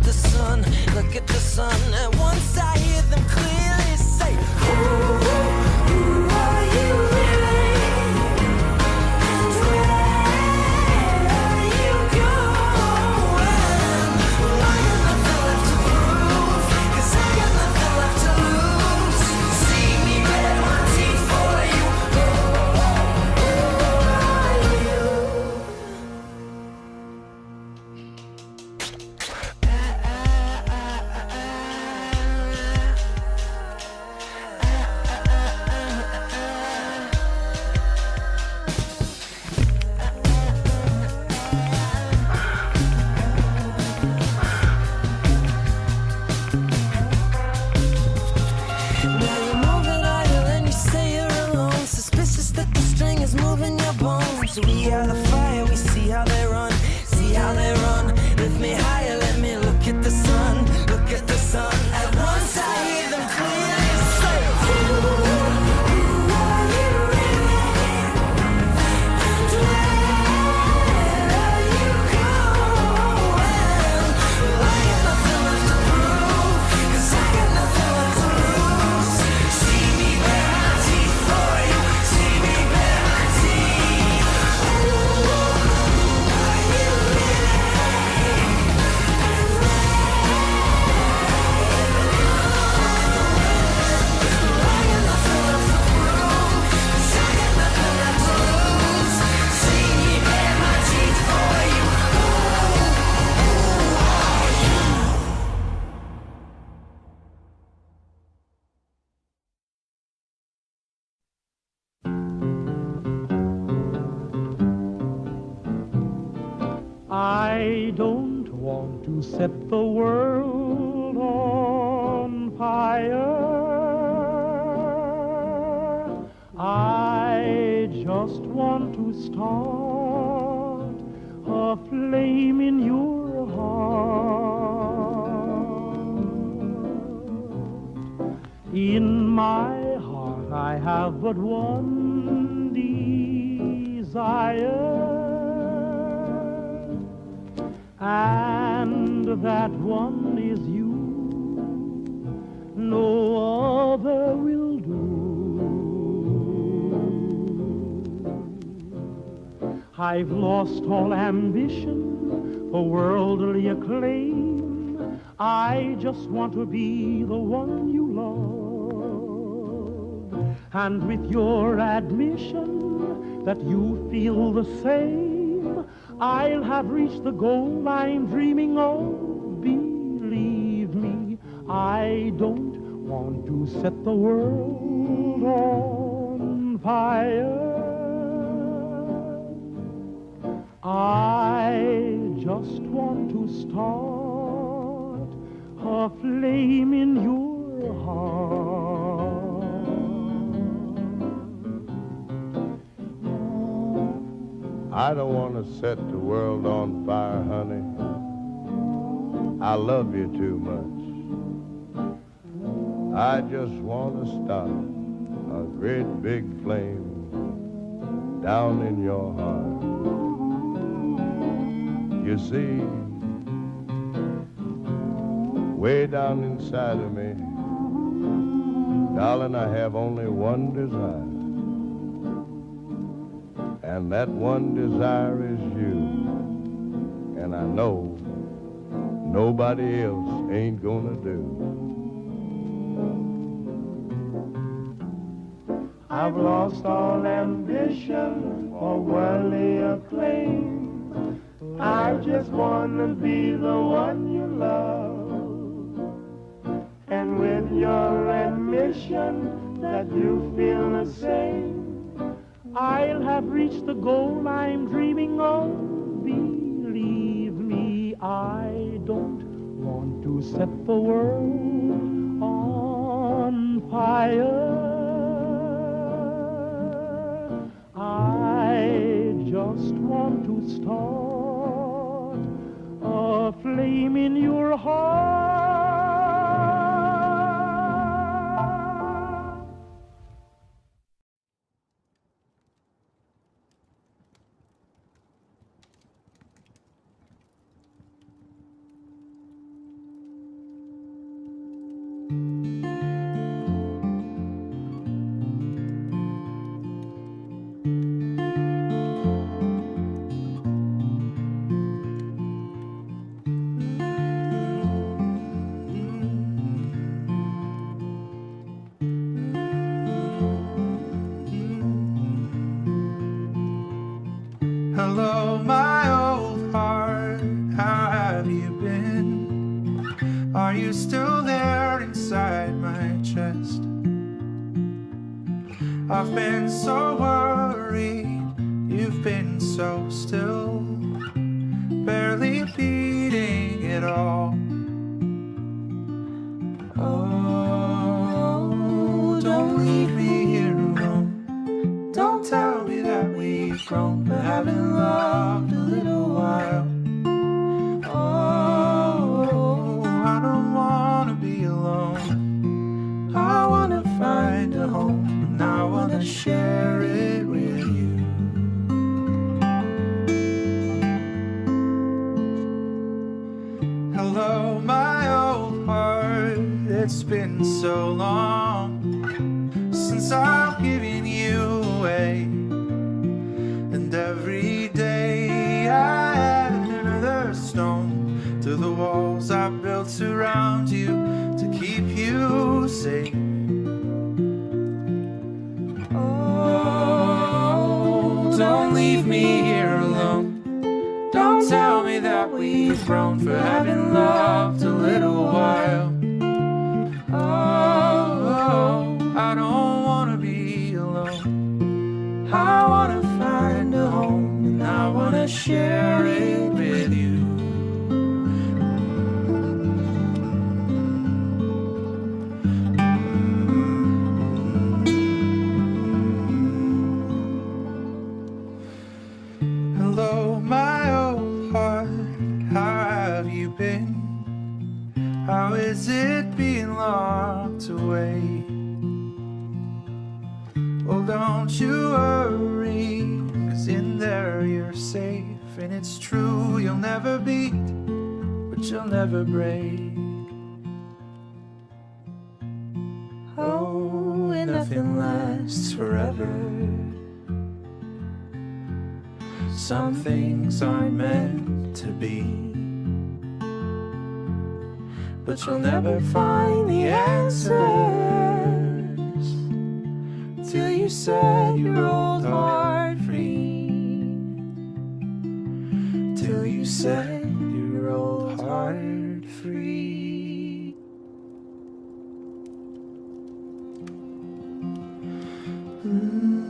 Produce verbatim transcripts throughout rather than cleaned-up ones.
the sun, look at the sun. And once I hear them clearly say, who, who are you really? And where are you going? Well, I got nothing left to prove, 'cause I got nothing left to lose. See me bare my teeth for you. Who, who are you? Now you're moving idle and you say you're alone. Suspicious that the string is moving your bones. We are the fire, we see how they run, see how they run. Lift me higher, let me look at the sun, look at the sun. At once I hear them clearly say, who, who are you really? And where are you going? Well, I got nothing left to prove, 'cause I got nothing left to lose. See me bare my teeth for you, see me bare my teeth. Who are you really? And where I got nothing left to prove, 'cause I got nothing left to lose. See me bare my teeth for you. Who are you? I don't want to set the world on fire. I just want to start a flame in your heart. In my heart I have but one desire, and that one is you. No other will do. I've lost all ambition for worldly acclaim. I just want to be the one you love. And with your admission that you feel the same, I'll have reached the goal I'm dreaming of. Believe me, I don't want to set the world on fire. I just want to start a flame in your heart. I don't want to set the world on fire, honey. I love you too much. I just want to start a great big flame down in your heart. You see, way down inside of me, darling, I have only one desire. And that one desire is you. And I know nobody else ain't gonna do. I've lost all ambition for worldly acclaim. I just want to be the one you love. And with your admission that you feel the same, I'll have reached the goal I'm dreaming of. Believe me, I don't want to set the world on fire. I just want to start a flame in your heart. Hello, my old heart, how have you been? Are you still there inside my chest? I've been so worried, you've been so still, barely beating it all. Oh, don't leave me here alone. Don't tell me that we've grown, but haven't loved a little while. Oh, I don't wanna be alone. I wanna find a home, and I wanna share it with you. Hello, my old heart, it's been so long since I've given you away, and every day I add another stone to the walls I built around you to keep you safe. Oh, don't leave me here alone. Don't tell me that we've grown for having loved a little while. Oh, I don't wanna be alone. I wanna find a home, and I wanna share it with you. Hello, my old heart, how have you been? How is it being locked away? Well, don't you worry, 'cause in there you're safe. And it's true, you'll never beat, but you'll never break. Oh, and nothing lasts forever. Some things aren't meant to be, but you'll never find the answers till you set your old heart free. Till you set your old heart free. Mm.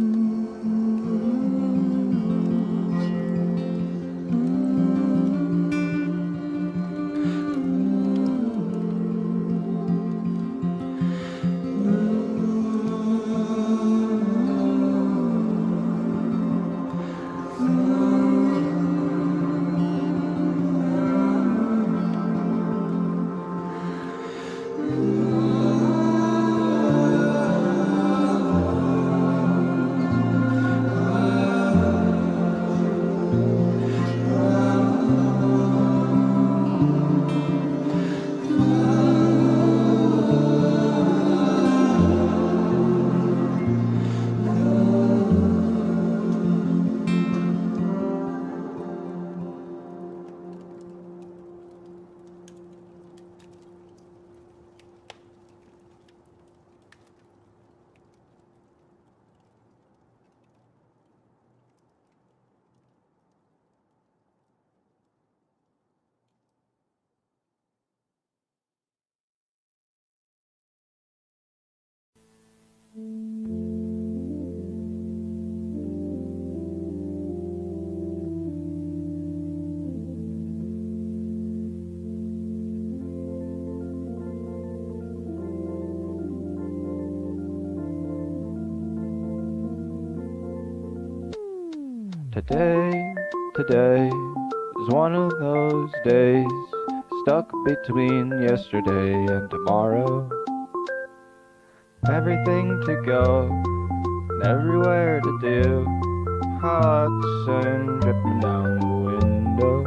Today, today is one of those days, stuck between yesterday and tomorrow. Everything to go, and everywhere to do, hot sun dripping down the window.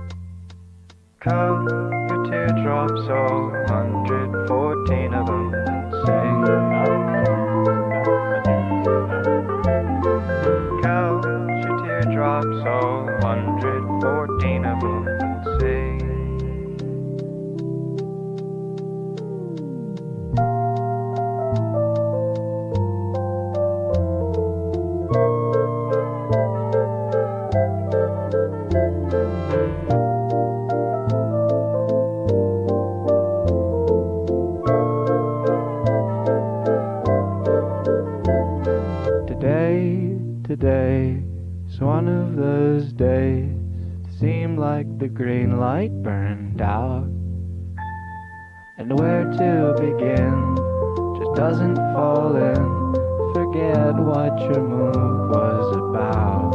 Count your teardrops, all one hundred fourteen of them, and sing. Count your teardrops, all one hundred fourteen of them, and sing. today's one of those days. Seem like the green light burned out, and where to begin just doesn't fall in. Forget what your move was about.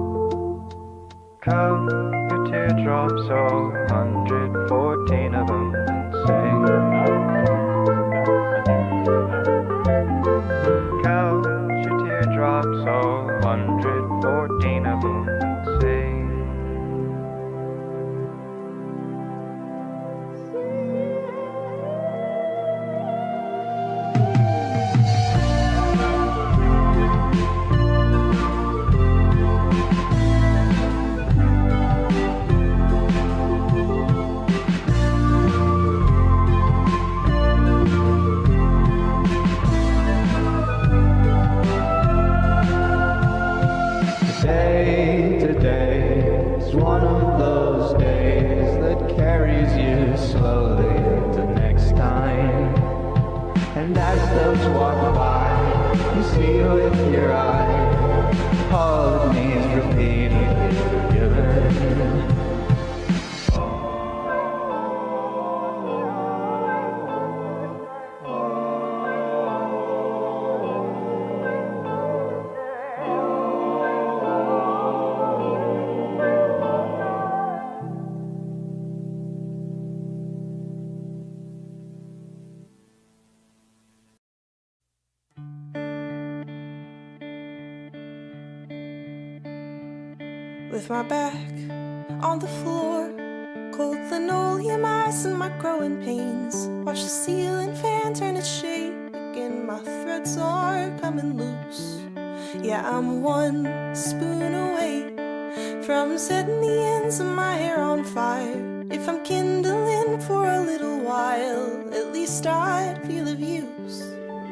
Count your teardrops, all one hundred fourteen of them, and say, count your teardrops, all one hundred fourteen of them, and say, one of those days that carries you slowly to next time. And as those walk by, you see with your eye all it needs repeatedly forgiven. With my back on the floor, cold linoleum ice and my growing pains. Watch the ceiling fan turn its shape again. My threads are coming loose. Yeah, I'm one spoon away from setting the ends of my hair on fire. If I'm kindling for a little while, at least I'd feel of use.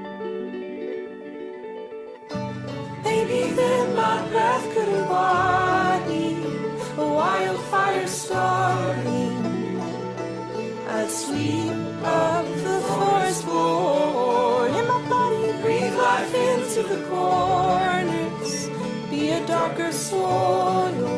Maybe then my breath could embody a wildfire starting. I'd sweep up the forest floor, and my body breathe life into the corners, be a darker soil.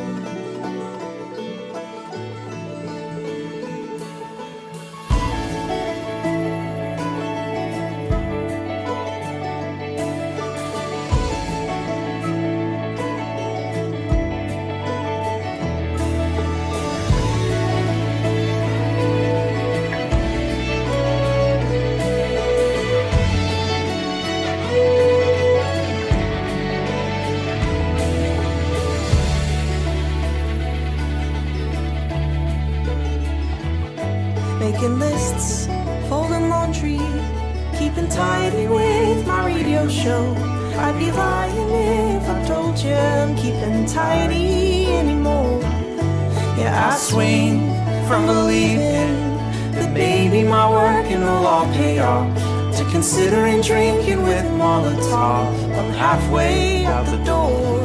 Making lists, folding laundry, keeping tidy with my radio show. I'd be lying if I told you I'm keeping tidy anymore. Yeah, I swing from believing that maybe my working will all pay off, to considering drinking with Molotov. I'm halfway out the door.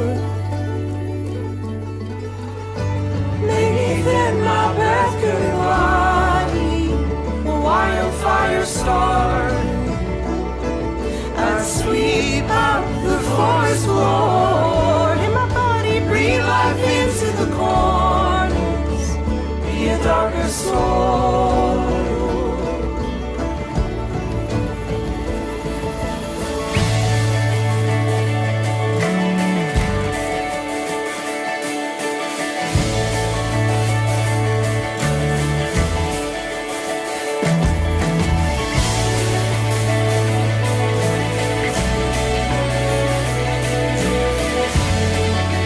Maybe then my breath could embody a wildfire star. I'd sweep out the forest floor, and my body breathe life into the corners, be a darker soul.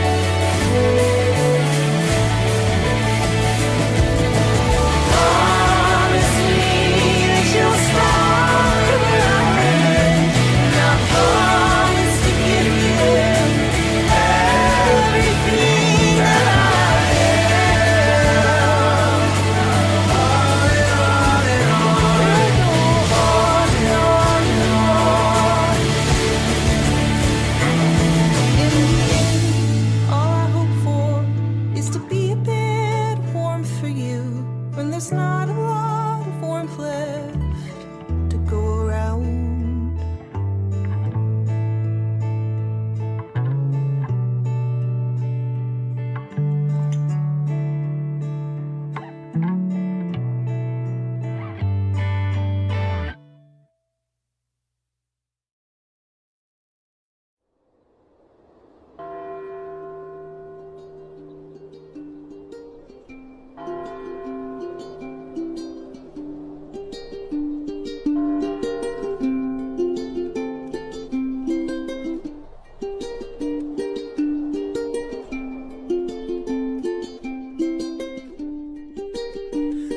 Ah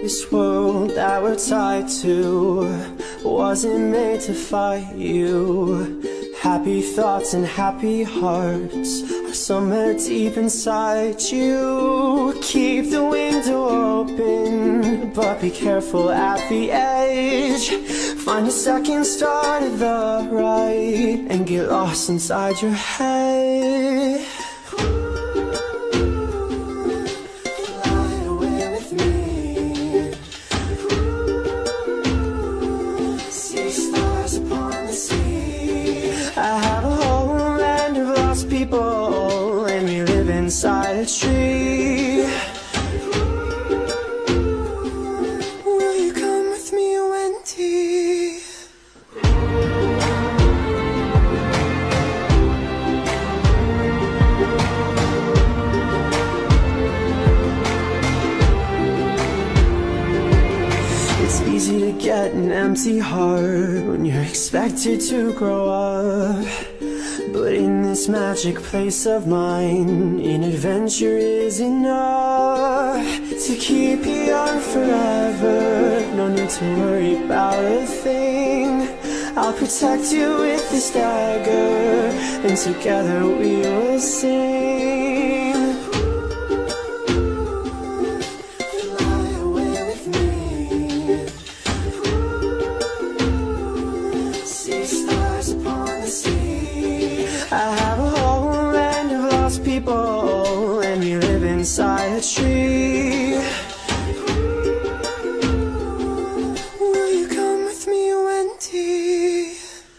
This world that we're tied to wasn't made to fight you. Happy thoughts and happy hearts are somewhere deep inside you. Keep the window open, but be careful at the edge. Find a second star to the right and get lost inside your head. Fly away with me. See stars upon the sea. I have a whole land of lost people, and we live inside a tree. Will you come with me, Wendy? It's easy to get an empty heart when you're expected to grow up. But in this magic place of mine, an adventure is enough to keep you young forever. No need to worry about a thing. I'll protect you with this dagger, and together we will sing. Fly away with me. See stars upon the sea. I have a whole land of lost people, and we live inside a tree. Will you come with me, Wendy?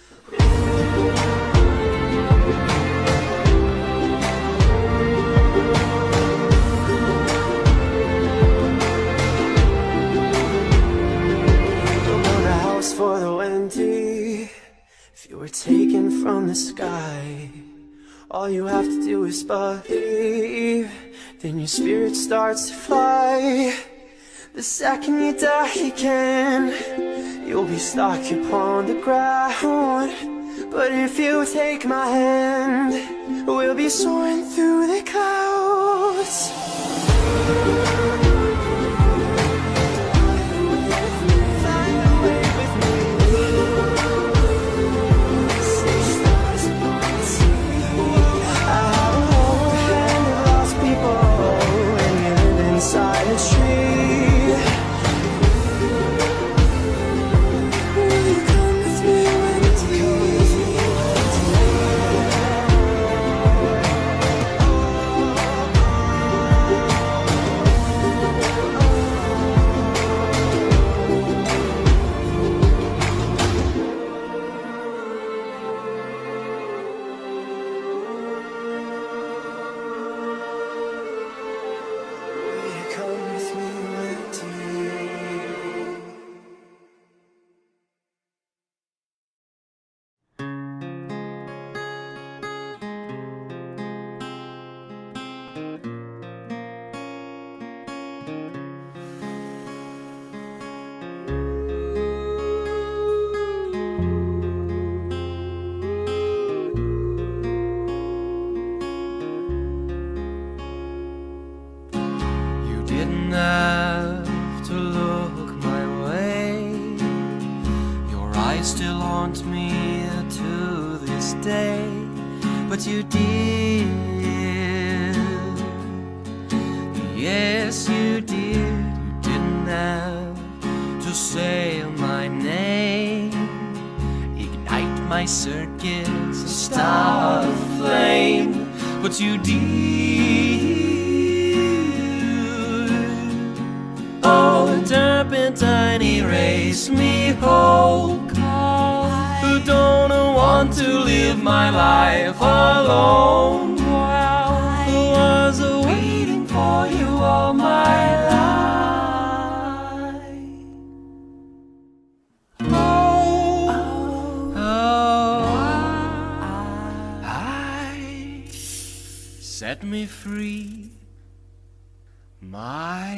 Don't build a house for the Wendy. If you were taken from the sky, all you have to do is believe, then your spirit starts to fly. The second you die again, you'll be stuck upon the ground. But if you take my hand, we'll be soaring through the clouds. Fly away with me. See stars upon the sea. I have a whole land of lost people, and we live inside a tree. Will you come with me, Wendy? Will you come with me, Wendy? You didn't have to look my way. Your eyes still haunt me to this day. But you did. Yes, you did. You didn't have to say my name. Ignite my circuits, start a flame. But you did. Oh, the turpentine erased me whole. Who don't want to live my life alone? Who was waiting for you all my life? Oh, oh, I set me free, my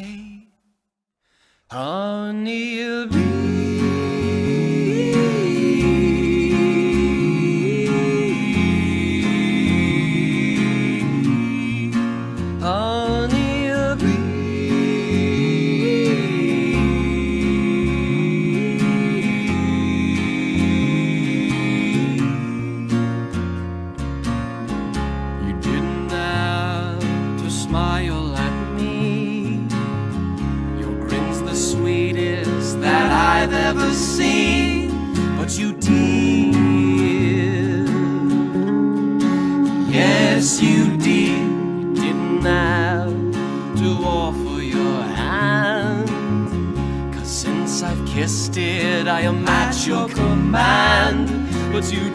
honeybee. Honeybee. smile at me. Your grin's the sweetest that I've ever seen. But you did, yes you did. You didn't have to offer your hand, 'cause since I've kissed it I am at your command. But you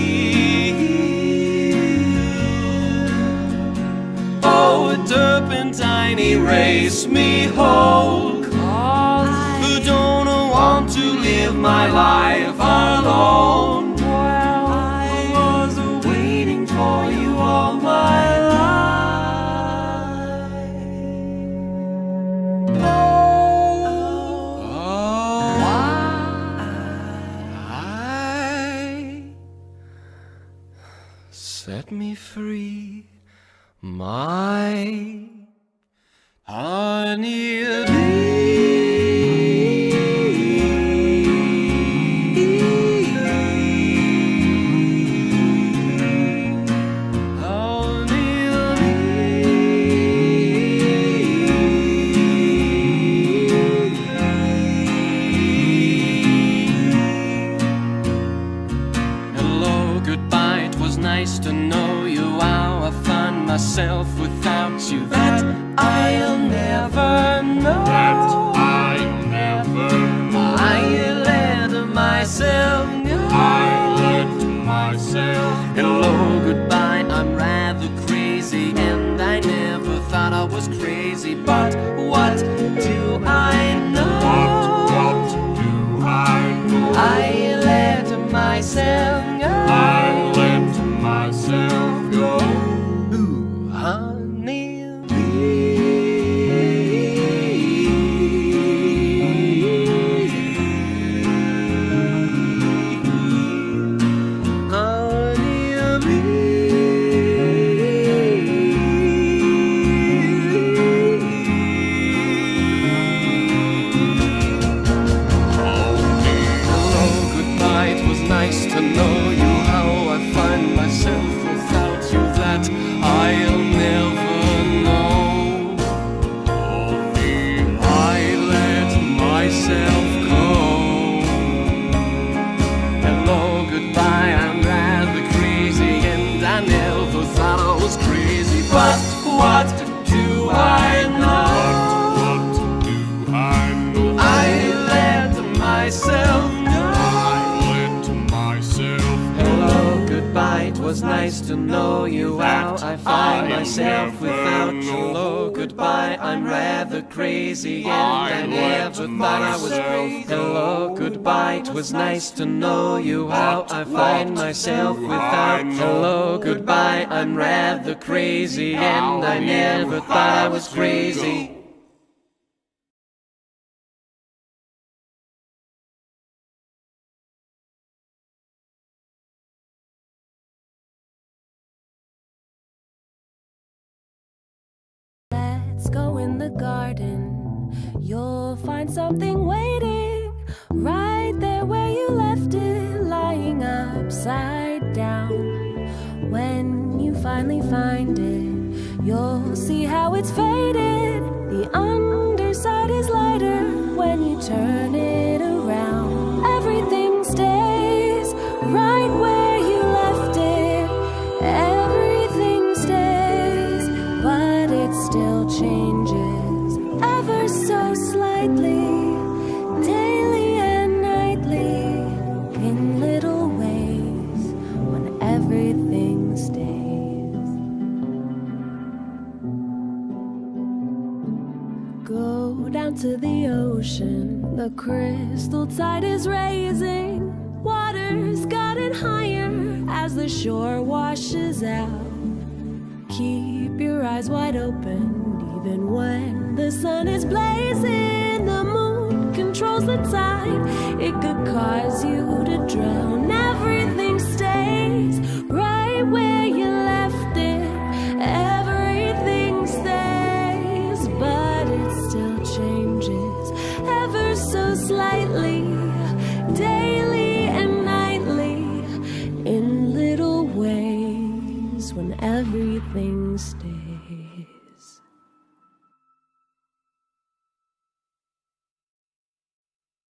did. Oh, a turpentine erased me whole, 'cause I don't want to live my life alone. Well, I was waiting for you all my life. Oh, oh, I, set me free, my honeybee. Nice to know you, how I find myself without you. That I'll never know. That I'll never know. I let myself go. I let myself go. Hello, goodbye, I'm rather crazy, and I never thought I was crazy. But what do I know? What, what do I know? I let myself go. I let myself go. Ooh, honey to know you, how I find myself without you. That I'll never know. I let myself go. Hello, goodbye, I'm rather crazy, and I never thought I was crazy. But what do I know? What, what do I know? I let myself go. Hello, goodbye, it was nice to know you, how I find myself without you. Hello, goodbye, I'm rather crazy, and I never thought I was crazy. Hello, goodbye, it was nice to know you, how I find myself without you. Hello, goodbye, I'm rather crazy, and I never thought I was crazy. Let's go in the garden, you'll find something waiting right there where you left it, lying upside down. When you finally find it, you'll see how it's faded. The underside is lighter when you turn it around. Everything stays right where you left it. Everything stays, but it still changes ever so slightly, daily and nightly, in little ways, when everything stays. Go down to the ocean, the crystal tide is raising. Water's gotten higher as the shore washes out. Keep your eyes wide open, even when the sun is blazing. The moon controls the tide, it could cause you to drown.